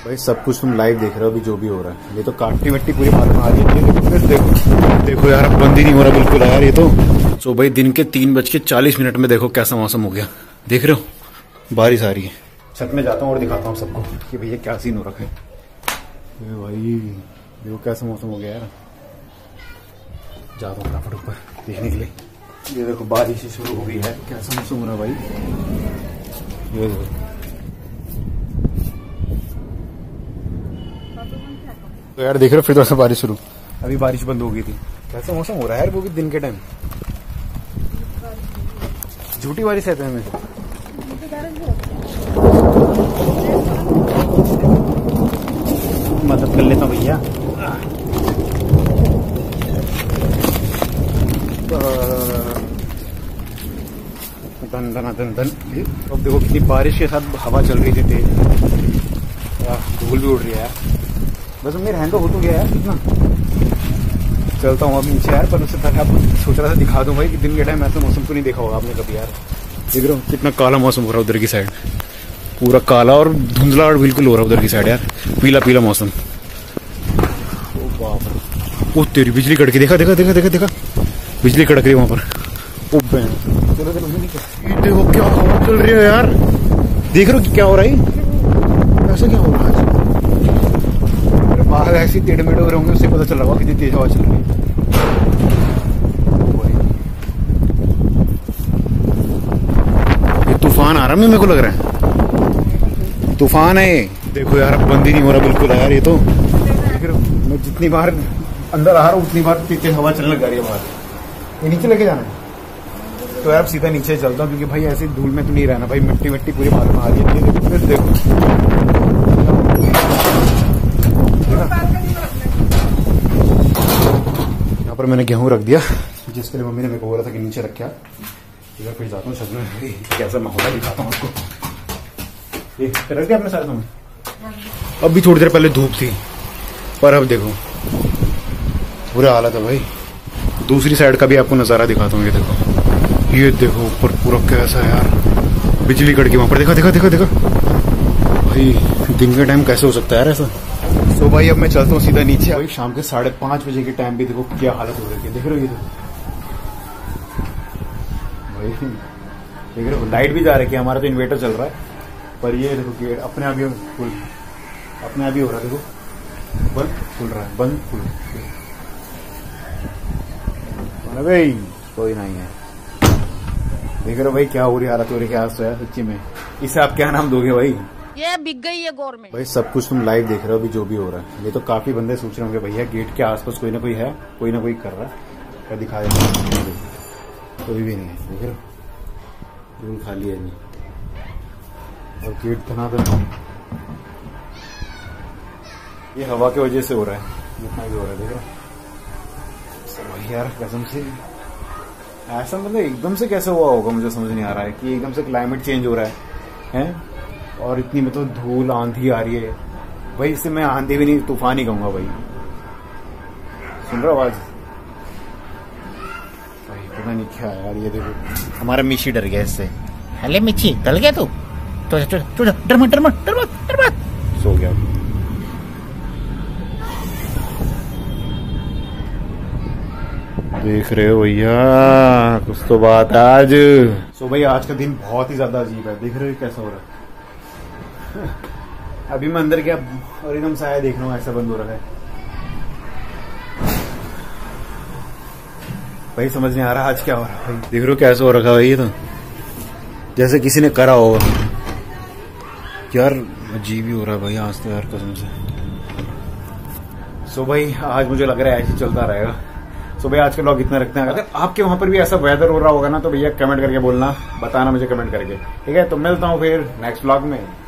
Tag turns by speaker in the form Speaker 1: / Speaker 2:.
Speaker 1: भाई सब कुछ तुम लाइव देख रहे हो अभी जो भी हो रहा है। ये तो काटनी वट्टी पूरी मालूम आ रही है। देखो यार बंद ही नहीं हो रहा बिल्कुल यार ये तो। सो भाई दिन के 3:40 में देखो कैसा मौसम हो गया। देख रहे हो बारिश आ रही है। छत में जाता हूँ और दिखाता हूँ सबको कि भैया क्या सीन हो रखा है। भाई देखो कैसा मौसम हो गया यार। जाता हूँ फटाफट ऊपर देखने के लिए। ये देखो बारिश शुरू हो गई है। कैसा मौसम हो रहा है भाई। ये देखो तो यार देख रहे हो फिर से बारिश शुरू। अभी बारिश बंद हो गई थी। कैसा मौसम हो रहा है यार वो भी दिन के टाइम। झूठी बारिश है में मदद कर लेता हूँ भैया। धन धन धन धन। अब देखो कितनी बारिश के साथ हवा चल रही थी तेज। धूल भी उड़ रही है यार। बस मेरे हैंड हो तो गया यार कितना। चलता हूँ अब नीचे यार। पर उससे पहले आप सोच रहा था दिखा दूं भाई कि दिन के टाइम ऐसा मौसम तो नहीं देखा होगा आपने कभी यार। देख रहे हो कितना काला मौसम हो रहा है उधर की साइड। पूरा काला और धुंधला और बिल्कुल हो रहा है उधर की साइड यार। पीला पीला मौसम। ओ बाप ओ तेरी बिजली कड़की। देखा देखा देखा देखा देखा बिजली कड़क रही है वहां पर। ओ चलो चलो देखो क्या हवा चल रही है यार। देख रहे हो क्या हो रहा है। ऐसा क्या हो रहा है। बाहर ऐसी टेढ़े मेढ़े हो रहे होंगे उससे पता चल रहा होगा कितनी तेज हवा चल रही है। ये तूफान आ रहा है मेरे को लग रहा है। तूफान है। देखो यार बंद ही नहीं हो रहा बिल्कुल यार ये तो। देख रहे हो मैं जितनी बार अंदर आ रहा हूँ उतनी बार तेज हवा चलने लग रही है बाहर। ये नीचे लेके जाना है तो यार सीधा नीचे चलता हूँ क्योंकि भाई ऐसे धूल में तो नहीं रहना भाई। मिट्टी मिट्टी पूरी मालूम आ रही है। देखो यहाँ पर मैंने गेहूं रख दिया जिसके लिए मम्मी ने मेरे को बोला था कि नीचे रखा। इधर फिर जाता हूँ छत में कैसा माहौल है दिखाता हूँ आपको। ये रख दिया अपने सारे सामान। अब भी थोड़ी देर पहले धूप थी पर अब देखो बुरा हालत है भाई। दूसरी साइड का भी आपको नजारा दिखाता हूँ। ये देखो ऊपर पूरा कैसा है यार। बिजली कड़की वहां पर। देखा देखा देखा देखा भाई दिन के टाइम कैसे हो सकता है यार ऐसा। तो भाई अब मैं चलता हूँ सीधा नीचे। भाई शाम के 5:30 बजे के टाइम भी देखो क्या हालत हो रही है। देख रहे हो ये भाई। देख रहे हो लाइट भी जा रही है। हमारा तो इन्वर्टर चल रहा है पर ये देखो गेट अपने आप ही फुल अपने आप ही हो रहा है। देखो बंद खुल रहा है बंद खुल। भाई कोई नहीं है। देख रहे हो भाई क्या हो रही हालत हो रही है सच्ची में। इसे आप क्या नाम दोगे भाई।
Speaker 2: ये बिक गई है गवर्नमेंट।
Speaker 1: भाई सब कुछ तुम लाइव देख रहे हो अभी जो भी हो रहा है। ये तो काफी बंदे सोच रहे होंगे भैया गेट के आसपास कोई ना कोई है कोई ना कोई कर रहा है। क्या दिखाया कोई भी नहीं है। देख रहे हो बिल्कुल खाली है नहीं और गेट बना दो। ये हवा की वजह से हो रहा है जितना भी हो रहा है। देख रहे हो भाई यार कसम से ऐसा मतलब एकदम से कैसे हुआ होगा मुझे समझ नहीं आ रहा है कि एकदम से क्लाइमेट चेंज हो रहा है और इतनी मतलब धूल आंधी आ रही है भाई। इससे मैं आंधी भी नहीं तूफान ही कहूंगा भाई। सुन रहा आवाज भाई पता नहीं क्या यार। ये देखो हमारा मिची डर गया इससे।
Speaker 3: हेले मिची डर गया तू तो डर मत
Speaker 1: सो गया। देख रहे हो भैया कुछ तो बात है आज। सो भाई आज का दिन बहुत ही ज्यादा अजीब है। देख रहे हो कैसा हो रहा है। अभी मैं अंदर गया और एकदम साया देख रहा हूँ ऐसा बंद हो रहा है भाई। समझ नहीं आ रहा आज क्या हो रहा है भाई। देख रहे हो कैसा हो रखा है भाई। ये तो जैसे किसी ने करा होगा यार। अजीब ही हो रहा है भाई आज तो यार कसम से। सो भाई आज मुझे लग रहा है ऐसे चलता रहेगा। सो भाई आज के ब्लॉग इतना रखते हैं। अगर आपके वहां पर भी ऐसा वेदर हो रहा होगा ना तो भैया कमेंट करके बोलना बताना मुझे कमेंट करके। ठीक है तो मिलता हूँ फिर नेक्स्ट ब्लॉग में।